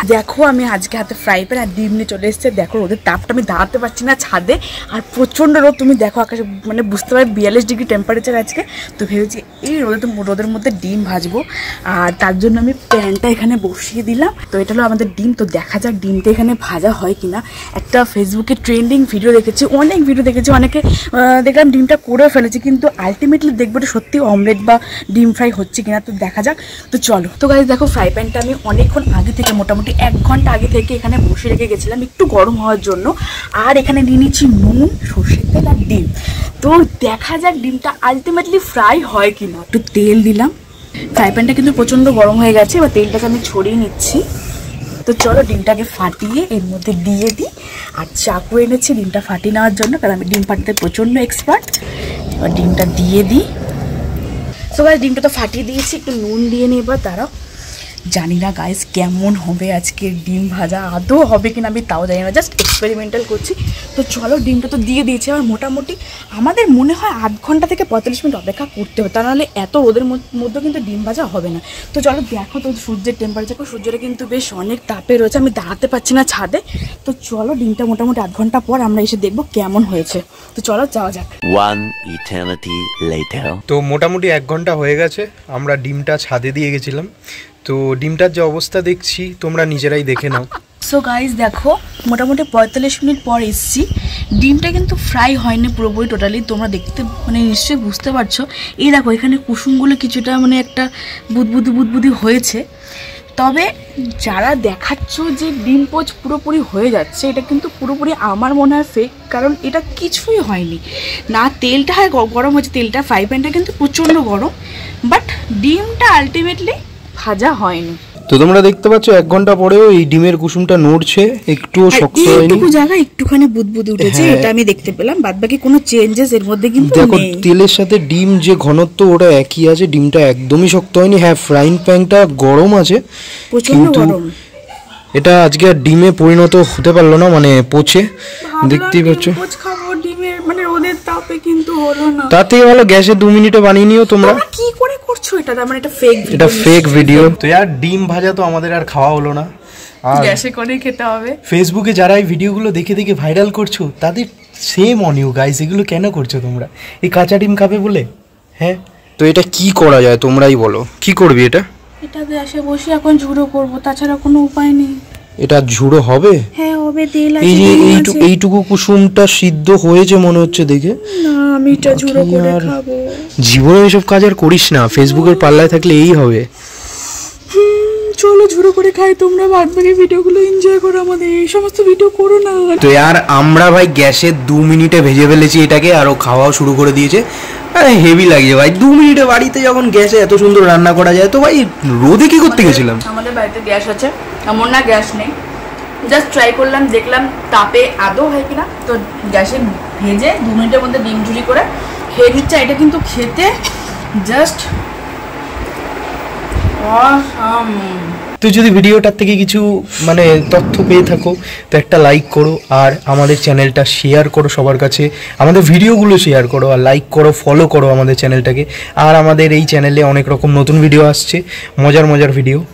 দেখো আমি আজকে হাতে ফ্রাই প্যান আর ডিম নিয়ে চলে এসেছে। দেখো রোদের তাপটা আমি দাঁড়াতে পারছি না ছাদে, আর প্রচণ্ড রোদ। তুমি দেখো আকাশে মানে বুঝতে পারবে 42 ডিগ্রি টেম্পারেচার আজকে। তো ভেবেছি এই রোদের মধ্যে ডিম ভাজবো, আর তার জন্য আমি প্যানটা এখানে বসিয়ে দিলাম। তো এটা হলো আমাদের ডিম। তো দেখা যাক ডিমটা এখানে ভাজা হয় কিনা। একটা ফেসবুকে ট্রেন্ডিং ভিডিও দেখেছি, অনেক ভিডিও দেখেছি, অনেকে দেখলাম ডিমটা করে ফেলেছে, কিন্তু আলটিমেটলি দেখবো এটা সত্যি অমলেট বা ডিম ফ্রাই হচ্ছে কিনা। তো দেখা যাক। তো চলো। তো গাইস দেখো ফ্রাই প্যানটা আমি অনেকক্ষণ আগে থেকে মোটামুটি 1 ঘন্টা আগে থেকে এখানে বসে রেখে গেছিলাম একটু গরম হওয়ার জন্য। আর এখানে নিয়ে নিচ্ছি নুন, সর্ষের তেল আর ডিম। তো দেখা যাক ডিমটা আলটিমেটলি ফ্রাই হয় কিনা। একটু তেল দিলাম। ফ্রাই প্যানটা কিন্তু প্রচণ্ড গরম হয়ে গেছে, এবার তেলটাকে আমি ছড়িয়ে নিচ্ছি। তো চলো ডিমটাকে ফাটিয়ে এর মধ্যে দিয়ে দিই। আর চাকু এনেছি ডিমটা ফাটিয়ে নেওয়ার জন্য, কারণ আমি ডিম ফাটাতে প্রচণ্ড এক্সপার্ট। এবার ডিমটা দিয়ে দিই। সো গাইস ডিমটা তো ফাটিয়ে দিয়েছি, একটু নুন দিয়ে নিই। এবার দাঁড়াও, জানি না গাইস কেমন হবে আজকে ডিম ভাজা, আদৌ হবে কিনা আমি তাও জানি না, জাস্ট এক্সপেরিমেন্টাল করছি। তো চলো ডিমটা তো দিয়ে দিয়েছি। আর মোটামুটি আমাদের মনে হয় 8 ঘন্টা থেকে 45 মিনিট অপেক্ষা করতে হবে, তা নাহলে এত রোদের মধ্যে কিন্তু ডিম ভাজা হবে না। তো চলো দেখো, তো সূর্যের টেম্পারেচার, সূর্যটা কিন্তু বেশ অনেক তাপে রয়েছে, আমি দাঁড়াতে পারছি না ছাদে। তো চলো ডিমটা মোটামুটি 8 ঘন্টা পর আমরা এসে দেখবো কেমন হয়েছে। তো চলো যাওয়া যাক। তো মোটামুটি 1 ঘন্টা হয়ে গেছে, আমরা ডিমটা ছাদে দিয়ে গেছিলাম। তো ডিমটার যে অবস্থা দেখছি তোমরা নিজেরাই দেখে নাও। সো গাইস দেখো মোটামুটি 45 মিনিট পর এসছি। ডিমটা কিন্তু ফ্রাই হয়নি পুরোপুরি টোটালি, তোমরা দেখতে মানে নিশ্চয়ই বুঝতে পারছো। এই দেখো এখানে কুসুমগুলো কিছুটা মানে একটা বুদবুদি হয়েছে। তবে যারা দেখাচ্ছ যে ডিম পোচ পুরোপুরি হয়ে যাচ্ছে, এটা কিন্তু পুরোপুরি আমার মনে হয় ফেক, কারণ এটা কিছুই হয়নি। না তেলটা হয় গরম হয়েছে, তেলটা ফ্রাই প্যানটা কিন্তু প্রচণ্ড গরম, বাট ডিমটা আলটিমেটলি ভাজা হয়নি। তো তোমরা দেখতে পাচ্ছ 1 ঘন্টা পরেও এই ডিমের কুসুমটা নড়ছে, একটুও শক্ত হয়নি। একটু জায়গা একটুখানি বুদবুদি উঠেছে, এটা আমি দেখতে পেলাম, বাদবাকি কোনো চেঞ্জেস এর মধ্যে কিন্তু দেখো নেই। তেলের সাথে ডিম যে ঘনত্ব ওটা একই আছে, ডিমটা একদমই শক্ত হয়নি। হ্যাঁ ফ্রাইং প্যানটা গরম আছে, কিন্তু এটা আজকে আর ডিমে পরিণত হতে পারলো না, মানে পচে। দেখতেই পাচ্ছ মানে রোদের তাপে কিন্তু হলো না। তার থেকে ভালো গ্যাসে 2 মিনিটে বানিয়ে নিও তোমরা। কি করে করছো এটা? মানে এটা ফেক ভিডিও। তো यार ডিম ভাজা তো আমাদের আর খাওয়া হলো না, আর গ্যাসে করে খেতে হবে। ফেসবুকে যারা এই ভিডিওগুলো দেখে দেখে ভাইরাল করছো তাদের সেম অন ইউ গাইস, এগুলো কেন করছো তোমরা? এই কাঁচা ডিম খাবে বলে? হ্যাঁ, তো এটা কি করা যায় তোমরাই বলো, কি করবি এটা? এটা গ্যাসে বসে এখন ঝুড়ো করব, তাছাড়া কোনো উপায় নেই। এটা ঝুড়ো হবে? হ্যাঁ হবে। তেল আছে। এই যে এইটুকু কুসুমটা সিদ্ধ হয়েছে মনে হচ্ছে দেখে। না আমি এটা ঝুড়ো করে খাবো। জীবনে এসব কাজ আর করিস না, ফেসবুকের পাল্লায় থাকলে এই হবে। চলো ঝুড়ো করে খাই, তোমরা বাদবাকি ভিডিওগুলো এনজয় করো, আমাদের এই সমস্ত ভিডিও করো না। তো यार আমরা ভাই গ্যাসে 2 মিনিটে ভেজে ফেলেছি এটাকে, আরও খাওয়াও শুরু করে দিয়েছে। আরে হেভি লাগছে ভাই, 2 মিনিটে বাড়িতে যখন গ্যাসে এত সুন্দর রান্না করা যায়। তো ভাই রোদে কি করতে গেছিলাম? আমাদের বাড়িতে গ্যাস আছে, এমন না গ্যাস নেই, জাস্ট ট্রাই করলাম, দেখলাম তাপে আদৌ হয় কিনা। তো গ্যাসে ভেজে 2 মিনিটের মধ্যে ডিম ঝুড়ি করে খেয়ে দিচ্ছে। এটা কিন্তু খেতে জাস্ট অসাম। তো যদি ভিডিওটার থেকে কিছু মানে তথ্য পেয়ে থাকো তো একটা লাইক করো, আর আমাদের চ্যানেলটা শেয়ার করো সবার কাছে, আমাদের ভিডিওগুলো শেয়ার করো, আর লাইক করো, ফলো করো আমাদের চ্যানেলটাকে। আর আমাদের এই চ্যানেলে অনেক রকম নতুন ভিডিও আসছে, মজার ভিডিও।